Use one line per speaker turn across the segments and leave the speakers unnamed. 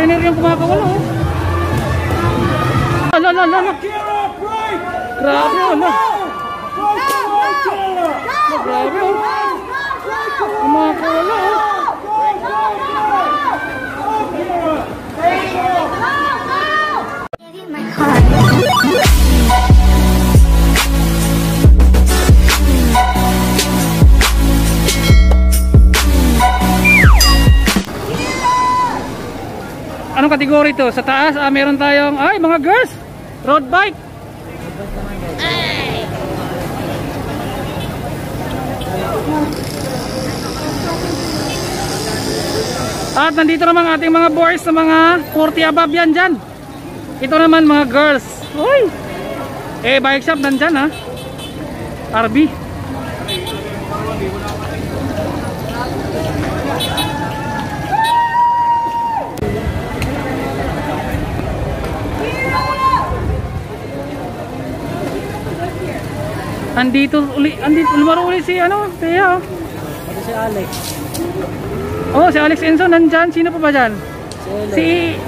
foreigner yung kumakawala oh. Ala. Grabe ano. Grabe oh. Kumakawala oh. Anong kategory to? Sa taas, meron tayong, mga girls! Road bike! Ay. At nandito naman ating mga boys sa mga 40 above yan dyan. Ito naman mga girls. Uy! Bike shop nandyan ha. RB. Andito lumaro uli si Tia.
Si Alex.
Oh, si Alex Enzo nandyan. Sino pa ba dyan? Si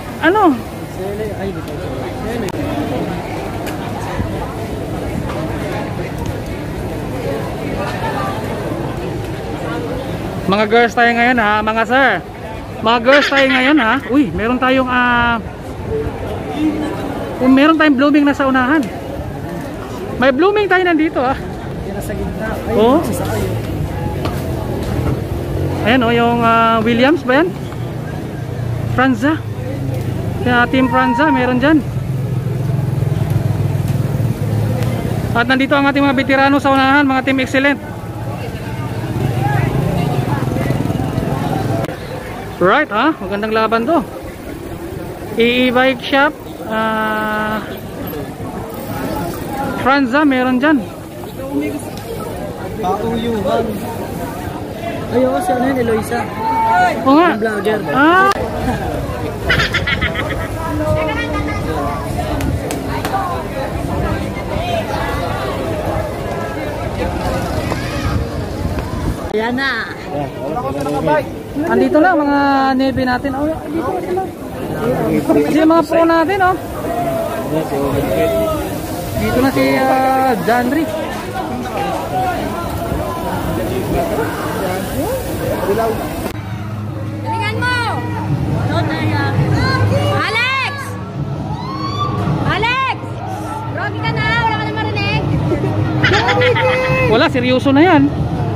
mga girls tayo ngayon ha, mga sir. Mga girls tayo ngayon ha. Uy, meron tayong meron tayong blooming na sa unahan. May blooming tayo nandito ah.
Nasa gitna.
Oh. Ayan oh, yung Williams ba yan? Franza. Team Franza, meron dyan. At nandito ang ating mga veterano sa unahan, mga Team Excellent. Right ha, magandang laban to. E-bike shop. Franza, meron dyan.
Pauyuhan. Ayoko si Eloisa.
Oo nga.
Yung vlogger. Ayan na.
Andito na mga navy natin. Oh, andito na sila. Kasi mga pro natin oh. Dito na si Janry.
Galingan mo! Alex! Alex! Rocky ka na! Wala ka na marinig!
Wala, seryoso na yan.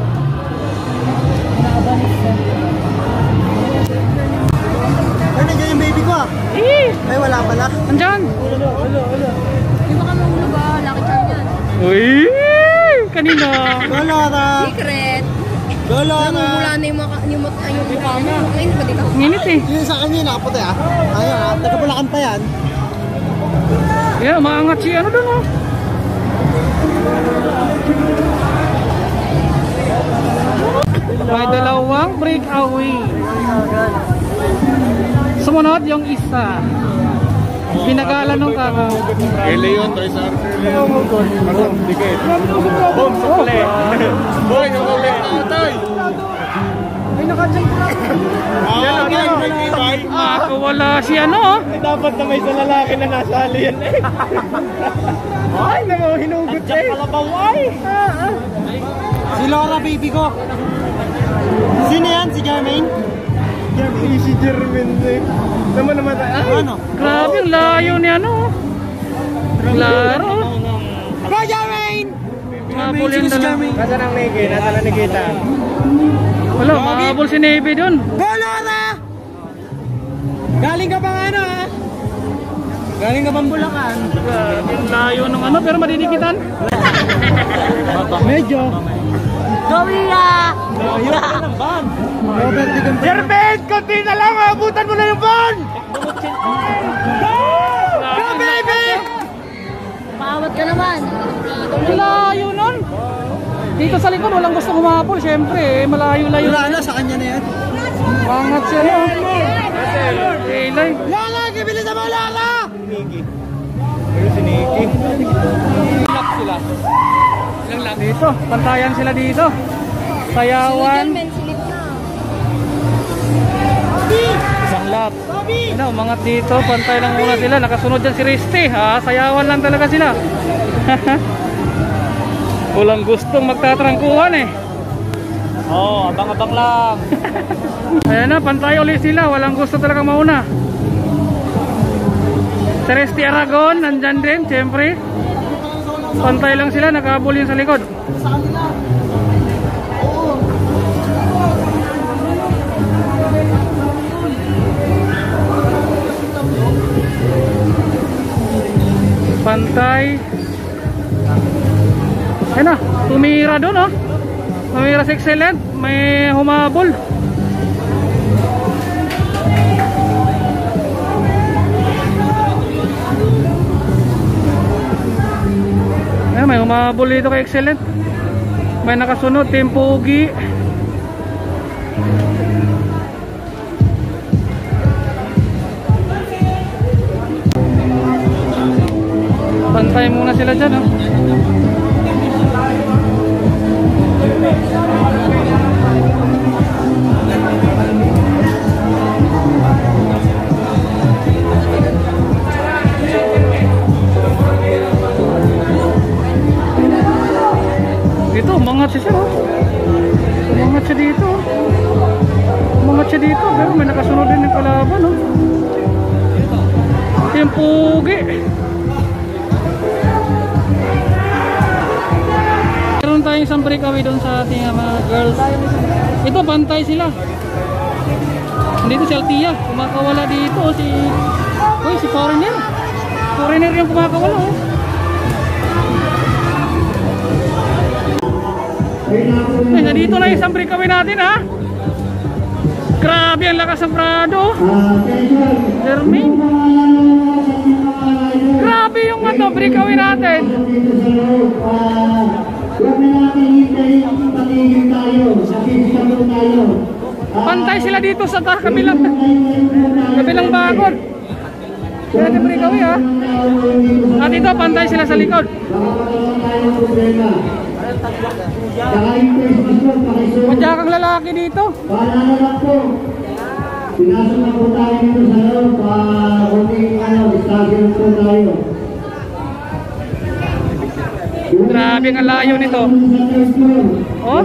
Ay, nandiyan yung baby ko ah. Ay, wala pala.
Andyan.
Di ba ka mahulo ba? Lucky charm yan.
Uy! Kanina.
Dolora.
Secret!
Dolora.
Namumula na yung mukha mo. Ngayon ba dito?
Nginit eh.
Yung sa kanya nakaputi ah. Ayun ah, taga-Bulacan pa yan.
Yeah, maangat si ano doon oh. May dalawang breakaway. Sumunod yung isa. Pinagalan nung kaka.
Leon, Trace Arthur. Dikit. Boom, sukle. Boy, sukle. Atay.
Ay, nakadyan ko lang. Wala si ano oh.
Dapat na may sa lalaki na nasali yan eh. Ay, hinugot eh. Kalabaw ay. Si Laura baby ko. Sino yan? Si Jermaine? Si Jermaine din. Naman. Ano?
Grabe, ang layo ni ano. Klaro.
Go Jermaine!
Mahabol yun na lang.
Nasa nang Negi? Nasa nang Negita?
Wala, mahabol si Navy dun.
Go Laura! Galing ka bang ano ha? Galing ka bang Bulacan?
Grabe, ang layo ng ano, pero madinikitan.
Medyo.
Gawia!
Ayun ka ng van. Robert Digan. Jermaine! Kunti na lang! Abutan mo na yung van! Go baby!
Paawat ka naman.
Ang layo nun. Dito sa likod, walang gusto humapol. Siyempre, malayo-layo.
Wala na, sa kanya na yan.
Mangat siya no. Ilay.
Lala! Gibilis mo Lala! Niki. Pero si Niki.
Lock sila. Ilang lock? Dito, pantayan sila dito. Sayawan.
Silip na.
Isang Lap.
Ano, umangat dito, pantay lang muna sila. Nakasunod dyan si Risty, ha? Sayawan lang talaga sila. Walang gustong magtatrangkuhan eh.
Oh, abang-abang lang.
Ayan na, pantay ulit sila. Walang gusto talaga mauna. Si Risty Aragon, nandyan din, siyempre. Pantay lang sila, nakahabol yun sa likod. Pantay. Ayan na, tumira doon oh. Tumira si Excellent. May humabol. Ayan, may humabol dito kay Excellent. May nakasunod, Team Pogi. Pantay muna sila dyan oh. Dito, umangat siya oh. Umangat siya dito oh. Umangat siya dito, pero may nakasunod din ng kalaban oh. Team Pogi. Meron tayong isang breakaway doon sa ating mga girls. Ito, bantay sila. Dito si Altia, kumakawala dito si... Uy, si Foreigner. Foreigner yung kumakawala oh. Eh, dito na isang breakaway natin ha. Grabe ang lakas ng Prado. Jermaine. Grabe yung ano, breakaway natin. Pantay sila dito sa kabilang bakod. Kaya ito breakaway ha. At ito, pantay sila sa likod. Madyakang lalaki dito.
Pinasok na po tayo dito sa loob. Kunting distansya po tayo.
Grabe ang layo nito. Oh?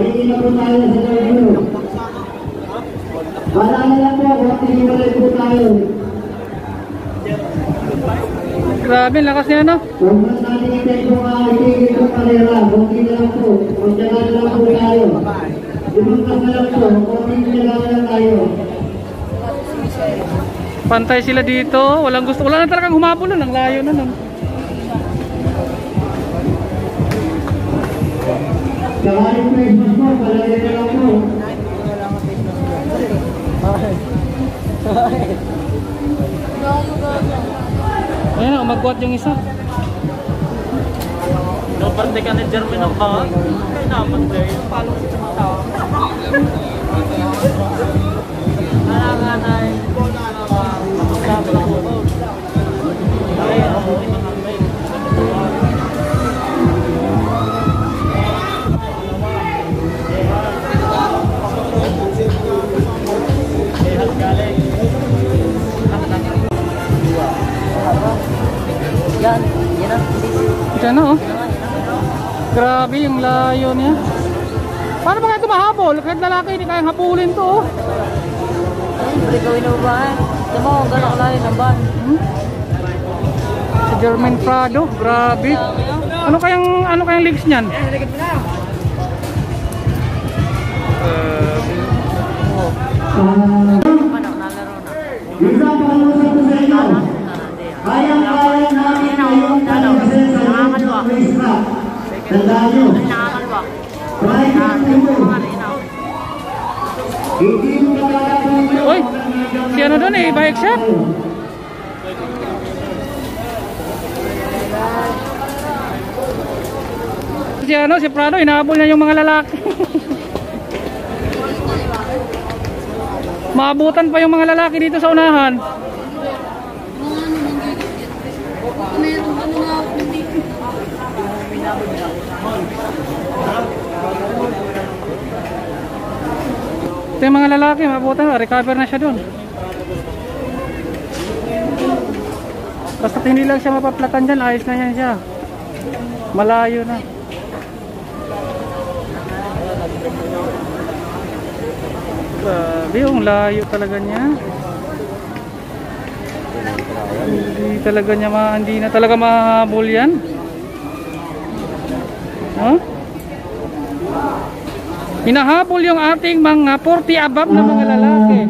Grabe ang lakas niya no? Pantay sila dito. Walang gusto. Wala na talagang humabol nun. Ang layo na nun. Ayan na, umagwat yung isa.
Parte ka ni Jermaine ang bawang. Kaya naman tayo. Paano sa mga tao? Nalanganay. Sabi lang po. Kaya ako ay mga may. Yan, yan ang
Diyan na oh. Grabe yung layo niya. Paano ba kaya ito mahabol? Kahit lalaki hindi kayang habulin to oh.
Siyempre gawin na ba eh? Ito mo, gano'ng layo ng van.
Si Jermaine Prado, grabe. Ano kayang legs niyan?
Kaya-kaya namin ngayon palagasin sa loob ng racetrack. Tandaan nyo. Private mo. Hindi mo makakapagod.
Uy, si ano doon eh, bike shop. Si Prado, inahabol niya yung mga lalaki. Maabutan pa yung mga lalaki dito sa unahan. Ito yung mga lalaki, maabutan. Recover na siya doon. Basta hindi lang siya mapaplakan dyan, ayos na yan siya. Malayo na. Grabe, yung layo talaga niya. Hindi na talaga mahabol yan. Huh? Hinahabol yung ating mga 40 above na mga lalaki.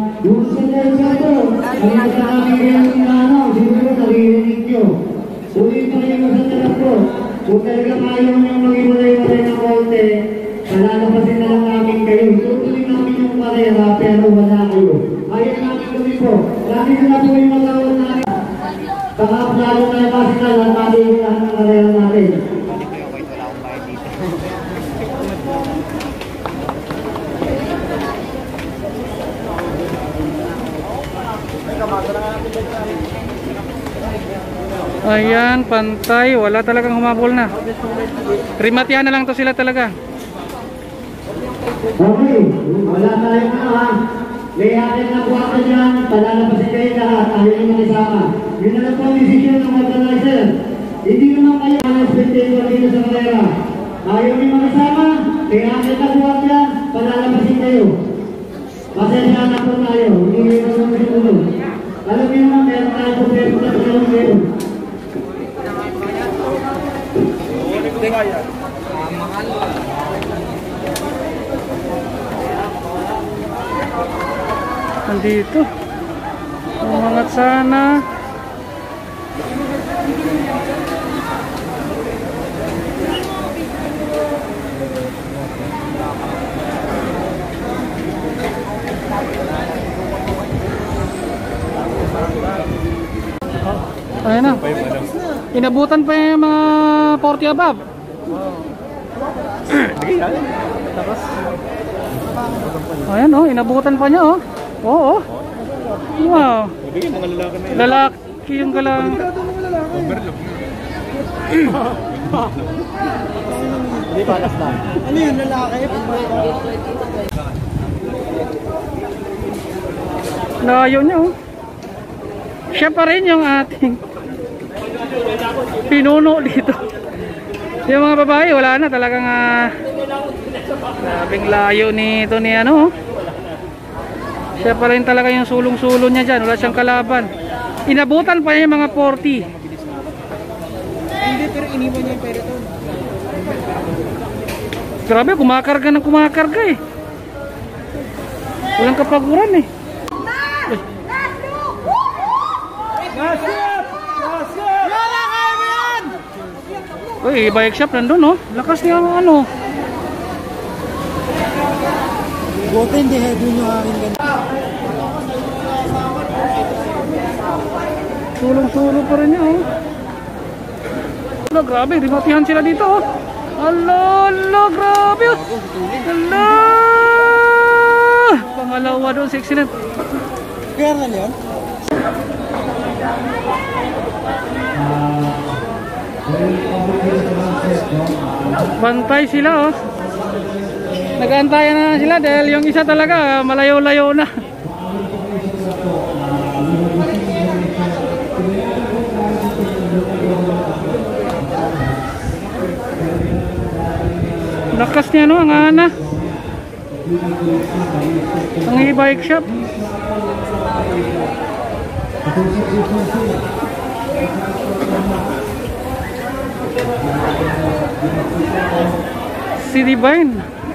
Kung talagang ayaw niyong mag-iwalay-walay ng konti, palalapasin na lang namin kayo. Tutuloy namin yung karera, pero wala kayo. Ayaw namin kami po. Lagi na po yung matawag namin. Pakaplano na yung masinal at malihilahan ng karera natin.
Ayan, pantay. Wala talagang humabol na. Rimatihan na lang to sila talaga.
Okay, wala tayong ha. May akin na po ako dyan. Palalapasin kayo lahat. Ayaw nyo makisama. Yun na lang po ang desisyon ng organizer. Hindi naman kayo ang spectator dito sa karera. Ayaw nyo makisama. May akin na po ako dyan. Palalapasin kayo. Pasensya na po tayo. Hindi nyo naman sinulo. Alam nyo naman, meron tayo po pero na po kayo.
Nandito. Umangat sana. Ayun na. Inabutan pa yung mga 40 above. Tapos ayan, oh, inabutan pa niya, oh. Oo. Wow. Lalaki yung galang.
Hindi palas na. Ano yun, lalaki?
Layo niya, oh. Siya pa rin yung ating pinuno dito. Yung mga babae, wala na talagang labing layo nito ni ano, oh. Siya pa rin talaga yung sulong-sulo niya dyan. Wala siyang kalaban. Inabutan pa niya yung mga 40.
Hindi, pero iniwan niya yung peloton.
Grabe, kumakarga ng kumakarga eh. Walang kapaguran eh. Uy, bike shop nandun, oh. Lakas niya ang ano.
Buti hindi head yun yung aking ganito.
Sulong-sulo pa rin niya, oh. Ala, grabe, rimatihan sila dito, oh. Ala, grabe, oh. Ala! Pangalawa doon, 69.
Kaya na yun?
Bantay sila, oh. Nag-aantayan na sila dahil yung isa talaga malayo-layo na. Lakas niya, no, ang ana. Ang e-bike shop. Si Divine.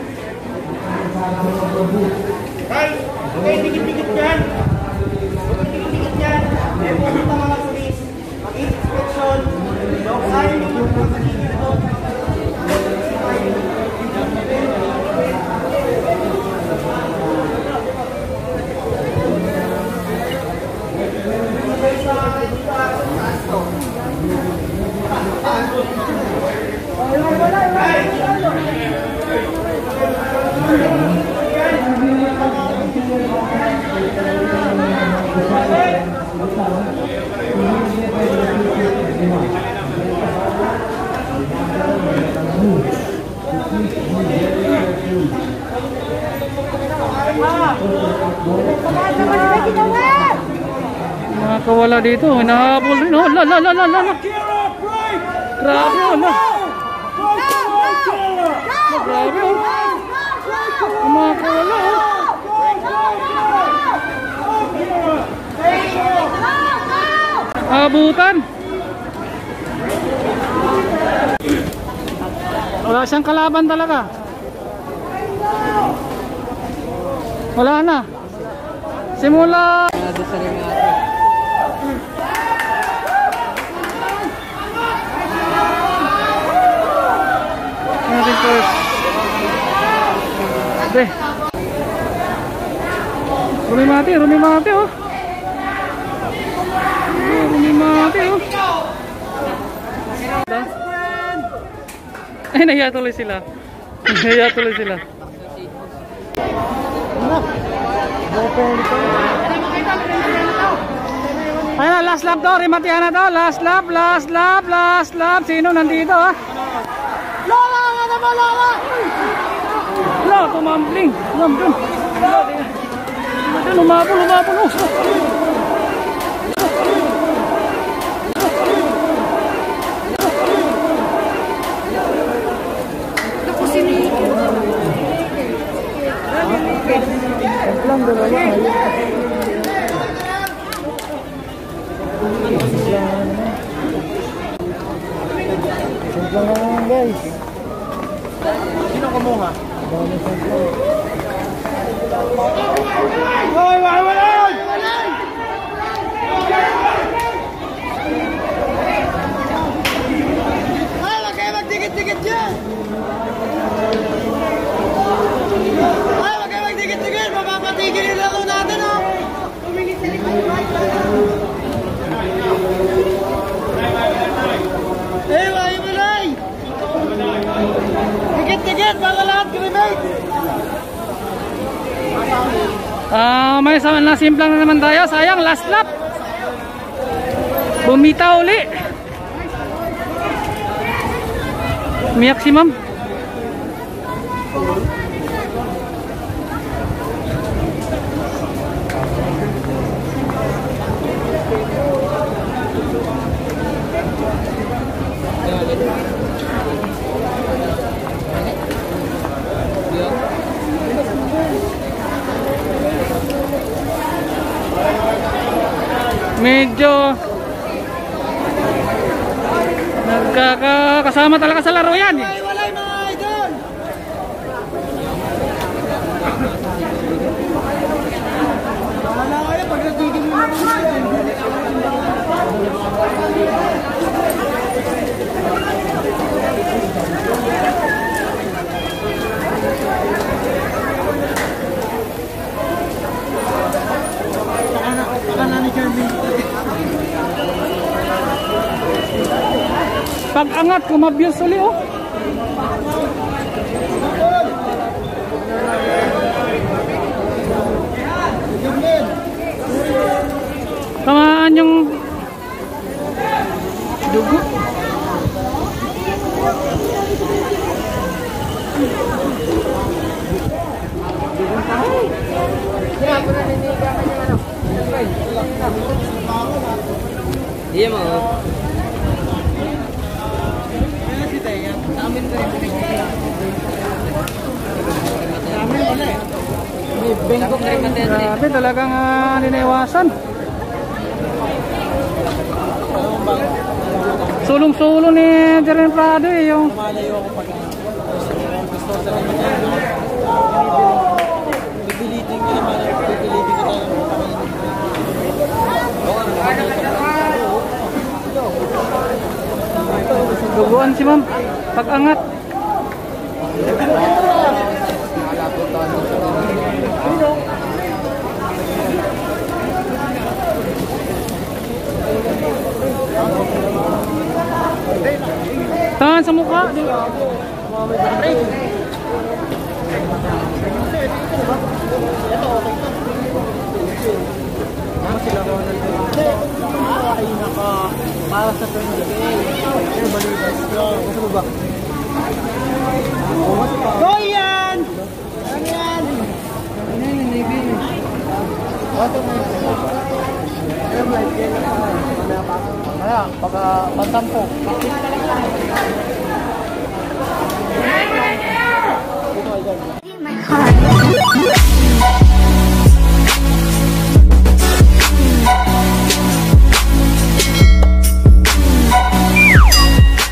Okay, dikit-dikit yan. Dikit-dikit yan. May pumunta mga pulis. Mag-inspection. Ayaw nyo magpapagigil doon.
Mga kawala dito, hinahabol rin. Oh, la. Grabe, oh, grabe, oh. Mga kawala, oh. Abutan. Wala siyang kalaban talaga. Wala na. Simula. Rumimati, oh. Rumimati, oh. Ay, nahiya tuloy sila. Ay na, last lap to. Rimatihan na to. Last lap. Sino nandito, ha? Lola, tumambling. Lumabol, oh. Guys. Sino kumuha? Walay! Ay, wag kayo magdikit-dikit dyan! Ay, wag kayo magdikit-dikit! Mapapatigil yung laro natin, oh! Tumingin sa likod! Eh, walay! Dikit-dikit para lahat grenade! May nasimplang na naman tayo. Sayang, last lap. Bumita uli. Umiyak si ma'am. Medyo nagkakasama talaga sa laro yan, eh.
Walay mga idol! Wala kayo pag natigil mo na mga idol.
Pag-angat, kumabyos uli, oh. Tamaan yung dugo.
Iya mau.
Grabe, talagang niniwasan. Sulong-sulo ni Jeren Prado, eh, yung duguan si ma'am pag-angat. Tangan sa mukha.
Para sa Go yan! Yan!
pagka pansampo.